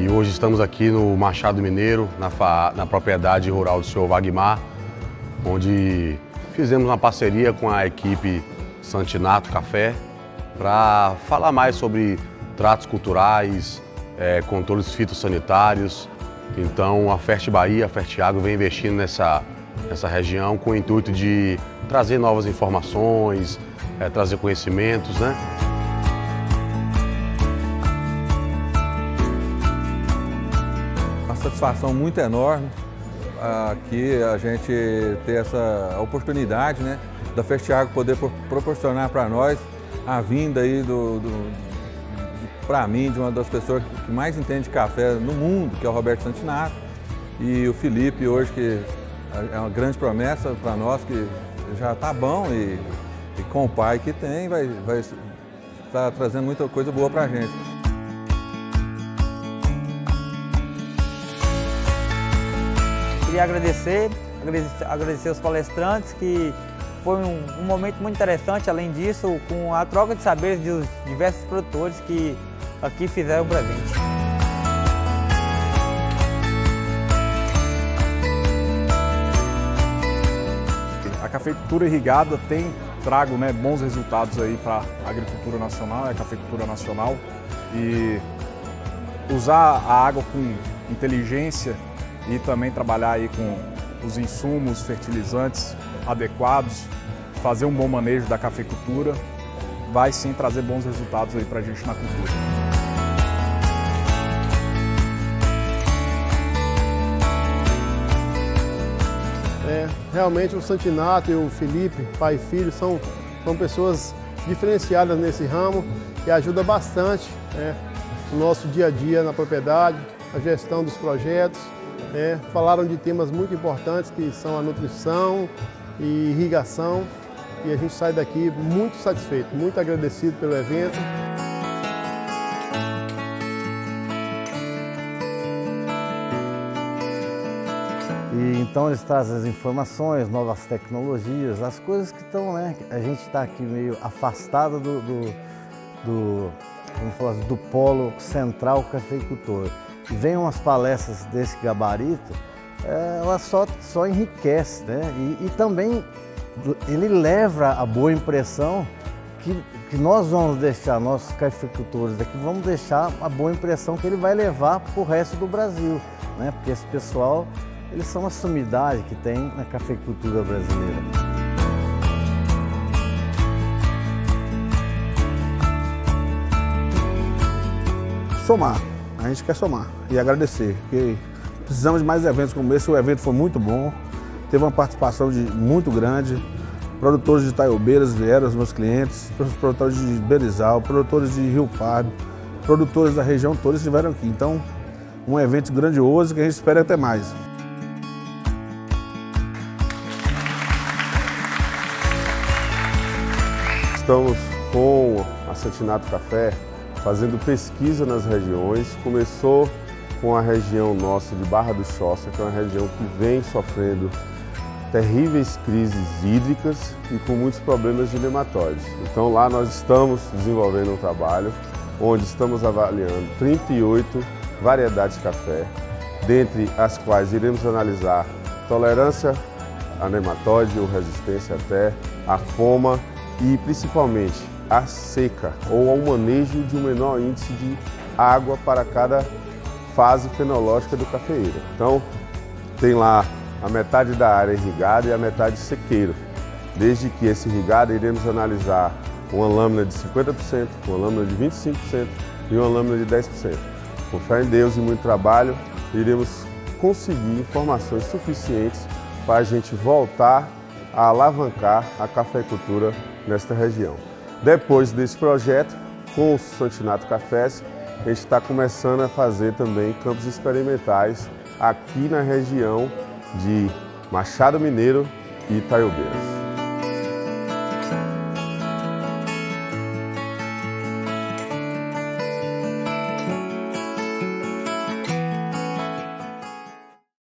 hoje estamos aqui no Machado Mineiro, na propriedade rural do senhor Wagmar, onde fizemos uma parceria com a equipe Santinato Café para falar mais sobre tratos culturais, controles fitossanitários. Então a Fert Bahia, a Fertiagro vem investindo nessa região com o intuito de trazer novas informações, trazer conhecimentos, né? Uma satisfação muito enorme aqui a gente ter essa oportunidade, né, da Fertiagro poder proporcionar para nós a vinda aí para mim, de uma das pessoas que mais entende café no mundo, que é o Roberto Santinato, e o Felipe hoje, que é uma grande promessa para nós, que já está bom e com o pai que tem, vai estar trazendo muita coisa boa para a gente. Queria agradecer aos palestrantes, que foi um momento muito interessante, além disso, com a troca de saberes dos diversos produtores que aqui fizeram para a gente. A cafeicultura irrigada tem trago, né, bons resultados aí para a agricultura nacional, a cafeicultura nacional, e usar a água com inteligência e também trabalhar aí com os insumos, fertilizantes adequados, fazer um bom manejo da cafeicultura, vai sim trazer bons resultados aí para a gente na cultura. Realmente o Santinato e o Felipe, pai e filho, são pessoas diferenciadas nesse ramo e ajudam bastante no nosso dia a dia na propriedade, a gestão dos projetos. Falaram de temas muito importantes que são a nutrição e irrigação, e a gente sai daqui muito satisfeito, muito agradecido pelo evento. E então eles trazem as informações, novas tecnologias, as coisas que estão, né? A gente está aqui meio afastado do polo central cafeicultor. E vem umas palestras desse gabarito, ela só enriquece, né? E também ele leva a boa impressão que nós vamos deixar, nossos cafeicultores daqui, vamos deixar a boa impressão que ele vai levar para o resto do Brasil, né? Porque esse pessoal, eles são a sumidade que tem na cafeicultura brasileira. Somar, a gente quer somar e agradecer, porque precisamos de mais eventos como esse. O evento foi muito bom, teve uma participação muito grande, produtores de Itaiobeiras vieram, os meus clientes, produtores de Berizal, produtores de Rio Pardo, produtores da região toda estiveram aqui. Então, um evento grandioso que a gente espera até mais. Estamos com a Santinato Café fazendo pesquisa nas regiões. Começou com a região nossa de Barra do Choça, que é uma região que vem sofrendo terríveis crises hídricas e com muitos problemas de nematóides. Então lá nós estamos desenvolvendo um trabalho onde estamos avaliando 38 variedades de café, dentre as quais iremos analisar tolerância a nematóide ou resistência até, a foma, e principalmente a seca ou ao manejo de um menor índice de água para cada fase fenológica do cafeeiro. Então, tem lá a metade da área irrigada e a metade sequeiro. Desde que esse irrigado iremos analisar uma lâmina de 50%, uma lâmina de 25% e uma lâmina de 10%. Com fé em Deus e muito trabalho, iremos conseguir informações suficientes para a gente voltar a alavancar a cafeicultura nesta região. Depois desse projeto, com o Santinato Cafés, a gente está começando a fazer também campos experimentais aqui na região de Machado Mineiro e Itaiobeiras.